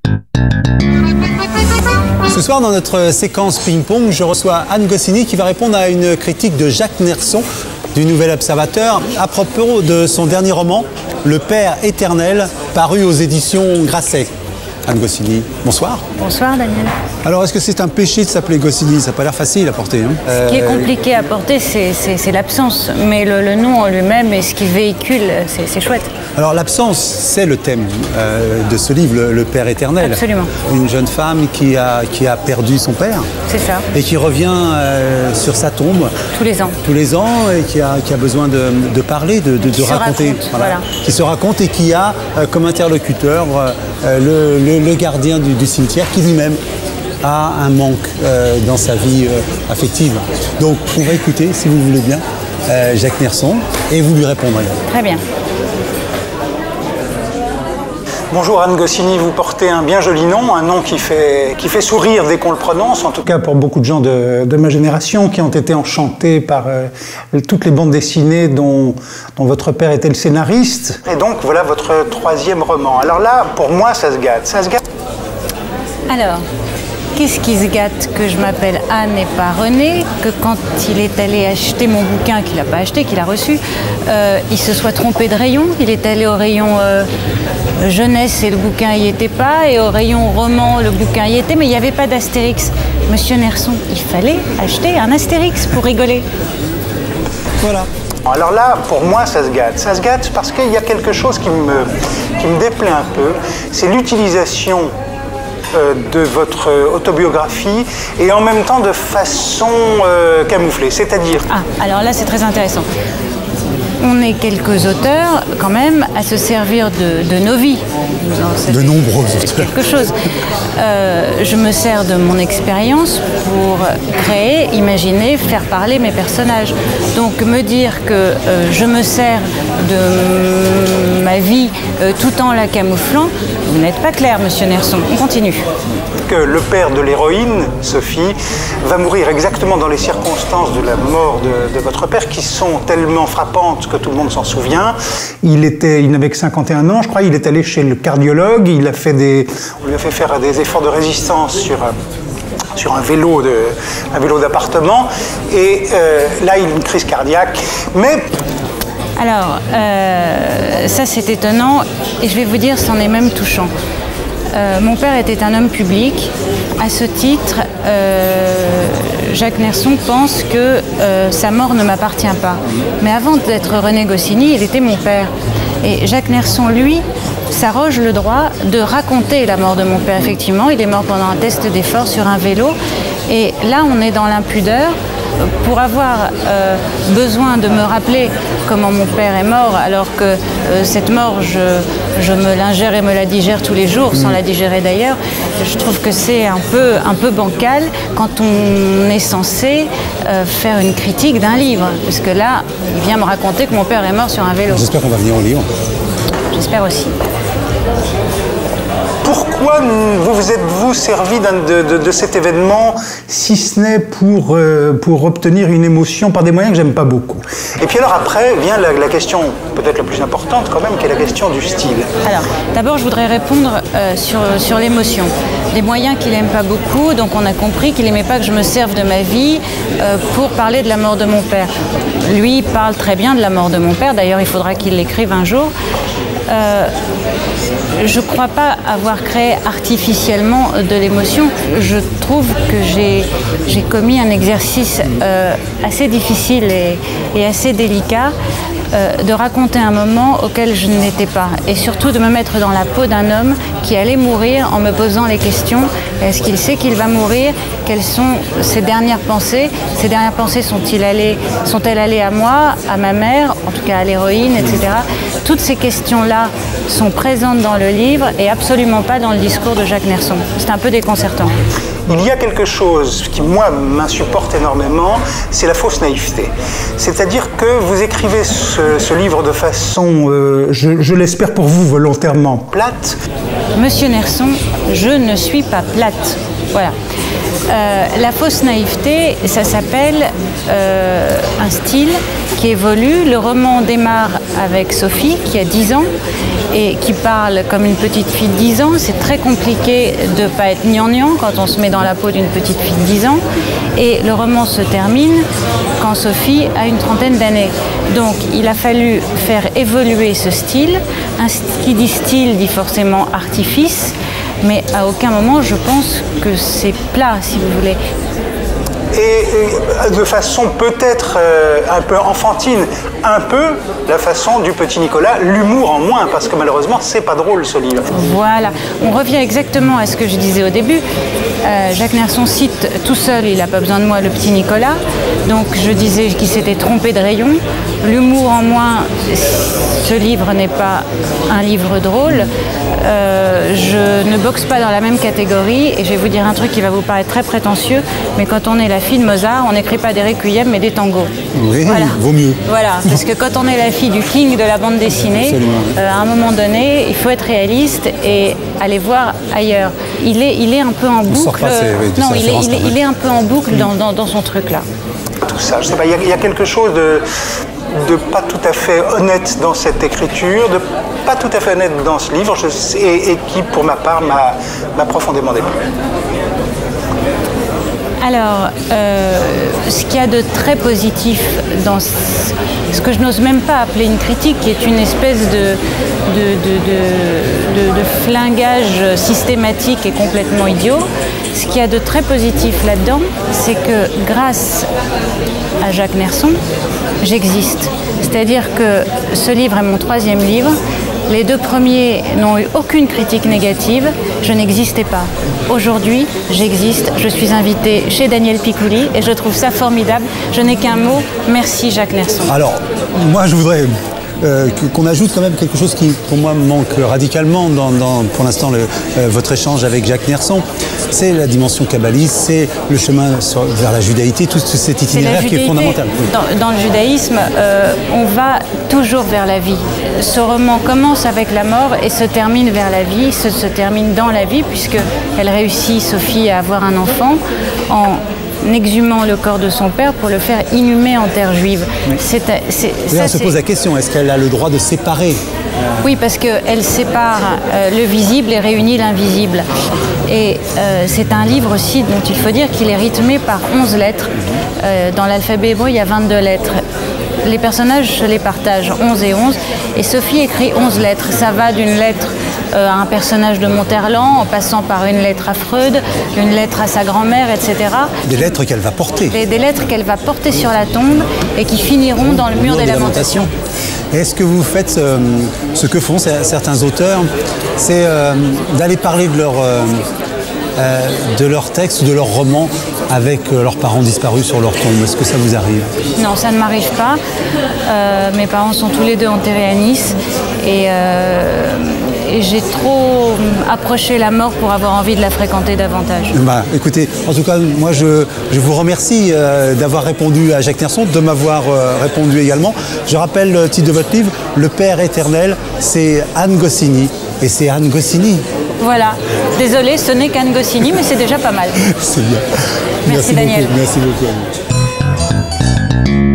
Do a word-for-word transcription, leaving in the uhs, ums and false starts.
Ce soir, dans notre séquence ping-pong, je reçois Anne Goscinny qui va répondre à une critique de Jacques Nersson du Nouvel Observateur à propos de son dernier roman, Le Père éternel, paru aux éditions Grasset. Anne Goscinny, bonsoir. Bonsoir Daniel. Alors, est-ce que c'est un péché de s'appeler Goscinny? Ça n'a pas l'air facile à porter. Hein. Ce qui est compliqué à porter, c'est l'absence. Mais le, le nom en lui-même et ce qu'il véhicule, c'est chouette. Alors, l'absence, c'est le thème euh, de ce livre, le, le Père éternel. Absolument. Une jeune femme qui a, qui a perdu son père. C'est ça. Et qui revient euh, sur sa tombe. Tous les ans. Tous les ans, et qui a, qui a besoin de, de parler, de, de, de raconter. Raconte, voilà. Voilà. Qui se raconte et qui a euh, comme interlocuteur euh, le, le, le gardien du, du cimetière qui lui-même a un manque euh, dans sa vie euh, affective. Donc, on va écouter, si vous voulez bien, euh, Jacques Nersson, et vous lui répondrez. Très bien. Bonjour Anne Goscinny, vous portez un bien joli nom, un nom qui fait, qui fait sourire dès qu'on le prononce, en tout cas pour beaucoup de gens de, de ma génération qui ont été enchantés par euh, toutes les bandes dessinées dont, dont votre père était le scénariste. Et donc voilà votre troisième roman. Alors là, pour moi, ça se gâte. Ça se gâte. Alors, qu'est-ce qui se gâte que je m'appelle Anne et pas René, que quand il est allé acheter mon bouquin, qu'il n'a pas acheté, qu'il a reçu, euh, il se soit trompé de rayon. Il est allé au rayon euh, jeunesse et le bouquin n'y était pas, et au rayon roman, le bouquin y était, mais il n'y avait pas d'Astérix. Monsieur Nersson, il fallait acheter un Astérix pour rigoler. Voilà. Alors là, pour moi, ça se gâte. Ça se gâte parce qu'il y a quelque chose qui me, qui me déplaît un peu, c'est l'utilisation de votre autobiographie et en même temps de façon euh, camouflée, c'est-à-dire... Ah, alors là c'est très intéressant. On est quelques auteurs quand même à se servir de, de nos vies. De nombreux auteurs. Quelque chose. Euh, je me sers de mon expérience pour créer, imaginer, faire parler mes personnages. Donc me dire que euh, je me sers de ma vie euh, tout en la camouflant, vous n'êtes pas clair, monsieur Nersson. On continue. Que le père de l'héroïne, Sophie, va mourir exactement dans les circonstances de la mort de, de votre père qui sont tellement frappantes que tout le monde s'en souvient. Il était, il n'avait que cinquante et un ans, je crois, il est allé chez le cardiologue, il a fait des, on lui a fait faire des efforts de résistance sur, sur un vélo de, un vélo d'appartement, et euh, là il a une crise cardiaque, mais... Alors, euh, ça c'est étonnant, et je vais vous dire, c'en est même touchant. Euh, mon père était un homme public. À ce titre, euh, Jacques Nersson pense que euh, sa mort ne m'appartient pas. Mais avant d'être René Goscinny, il était mon père. Et Jacques Nersson, lui, s'arroge le droit de raconter la mort de mon père. Effectivement, il est mort pendant un test d'effort sur un vélo. Et là, on est dans l'impudeur. Pour avoir euh, besoin de me rappeler comment mon père est mort, alors que euh, cette mort, je, je me l'ingère et me la digère tous les jours, sans la digérer d'ailleurs, je trouve que c'est un peu, un peu bancal quand on est censé euh, faire une critique d'un livre. Parce que là, il vient me raconter que mon père est mort sur un vélo. J'espère qu'on va venir au livre. J'espère aussi. Pourquoi vous vous êtes-vous servi de, de, de cet événement, si ce n'est pour, euh, pour obtenir une émotion par des moyens que j'aime pas beaucoup? Et puis alors après vient la, la question peut-être la plus importante quand même, qui est la question du style. Alors, d'abord je voudrais répondre euh, sur, sur l'émotion. Des moyens qu'il n'aime pas beaucoup, donc on a compris qu'il n'aimait pas que je me serve de ma vie euh, pour parler de la mort de mon père. Lui parle très bien de la mort de mon père, d'ailleurs il faudra qu'il l'écrive un jour. Euh, je ne crois pas avoir créé artificiellement de l'émotion. Je trouve que j'ai commis un exercice euh, assez difficile et, et assez délicat euh, de raconter un moment auquel je n'étais pas. Et surtout de me mettre dans la peau d'un homme qui allait mourir en me posant les questions. Est-ce qu'il sait qu'il va mourir? Quelles sont ses dernières pensées? Ces dernières pensées sont-elles allées, sont-elles allées à moi, à ma mère, en tout cas à l'héroïne, et cetera. Toutes ces questions-là sont présentes dans le livre et absolument pas dans le discours de Jacques Nersson. C'est un peu déconcertant. Il y a quelque chose qui, moi, m'insupporte énormément, c'est la fausse naïveté. C'est-à-dire que vous écrivez ce, ce livre de façon, euh, je, je l'espère pour vous, volontairement plate. Monsieur Nersson, je ne suis pas plate. Voilà. Euh, la fausse naïveté, ça s'appelle euh, un style qui évolue. Le roman démarre avec Sophie, qui a dix ans, et qui parle comme une petite fille de dix ans. C'est très compliqué de ne pas être gnangnan quand on se met dans la peau d'une petite fille de dix ans. Et le roman se termine quand Sophie a une trentaine d'années. Donc il a fallu faire évoluer ce style. Un, qui dit style dit forcément artifice, mais à aucun moment je pense que c'est plat, si vous voulez. Et de façon peut-être euh, un peu enfantine, un peu la façon du petit Nicolas, l'humour en moins, parce que malheureusement, c'est pas drôle ce livre. Voilà, on revient exactement à ce que je disais au début. Euh, Jacques Nersson cite tout seul, il n'a pas besoin de moi, le petit Nicolas. Donc je disais qu'il s'était trompé de rayon. L'humour en moins, ce livre n'est pas un livre drôle. Euh, je ne boxe pas dans la même catégorie, et je vais vous dire un truc qui va vous paraître très prétentieux, mais quand on est la fille de Mozart, on n'écrit pas des requiem mais des tangos. Oui, voilà. Vaut mieux. Voilà, parce que quand on est la fille du king de la bande dessinée, euh, à un moment donné, il faut être réaliste et aller voir ailleurs. Il est, il est un peu en boucle. Passer, oui, non, il est, il, est, il est un peu en boucle dans, dans, dans son truc là. Tout ça, je sais pas, il y a, il y a quelque chose de, de pas tout à fait honnête dans cette écriture, de pas tout à fait honnête dans ce livre, je, et, et qui, pour ma part, m'a profondément déplu. Alors, euh, ce qu'il y a de très positif dans ce, ce que je n'ose même pas appeler une critique, qui est une espèce de, de, de, de, de, de flingage systématique et complètement idiot, ce qu'il y a de très positif là-dedans, c'est que grâce à Jacques Nersson, j'existe. C'est-à-dire que ce livre est mon troisième livre. Les deux premiers n'ont eu aucune critique négative, je n'existais pas. Aujourd'hui, j'existe, je suis invitée chez Daniel Picouli et je trouve ça formidable. Je n'ai qu'un mot, merci Jacques Nersson. Alors, moi je voudrais euh, qu'on ajoute quand même quelque chose qui pour moi manque radicalement dans, dans pour l'instant le, euh, votre échange avec Jacques Nersson. C'est la dimension kabbaliste, c'est le chemin sur, vers la judaïté, tout cet itinéraire qui est fondamental. Dans, dans le judaïsme, euh, on va toujours vers la vie. Ce roman commence avec la mort et se termine vers la vie, se, se termine dans la vie, puisqu'elle réussit, Sophie, à avoir un enfant en exhumant le corps de son père pour le faire inhumer en terre juive. Oui. C'est, c'est, ça, on se pose la question, est-ce qu'elle a le droit de séparer ? Oui, parce qu'elle sépare euh, le visible et réunit l'invisible. Et euh, c'est un livre aussi dont il faut dire qu'il est rythmé par onze lettres. Euh, dans l'alphabet hébreu, il y a vingt-deux lettres. Les personnages se les partagent, onze et onze. Et Sophie écrit onze lettres. Ça va d'une lettre euh, à un personnage de Monterland, en passant par une lettre à Freud, une lettre à sa grand-mère, et cetera. Des lettres qu'elle va porter. Des, des lettres qu'elle va porter sur la tombe et qui finiront dans le mur des lamentations. Est-ce que vous faites euh, ce que font certains auteurs, c'est euh, d'aller parler de leur, euh, euh, de leur texte ou de leur roman avec euh, leurs parents disparus sur leur tombe? Est-ce que ça vous arrive? Non, ça ne m'arrive pas. Euh, mes parents sont tous les deux enterrés à Nice et, euh, et j'ai trop approché la mort pour avoir envie de la fréquenter davantage. Bah, écoutez, en tout cas, moi je, je vous remercie euh, d'avoir répondu à Jacques Nersson, de m'avoir euh, répondu également. Je rappelle le titre de votre livre, Le Père éternel, c'est Anne Goscinny. Et c'est Anne Goscinny. Voilà. Désolée, ce n'est qu'Anne Goscinny, mais c'est déjà pas mal. C'est bien. Merci, Merci Daniel. Beaucoup. Merci beaucoup.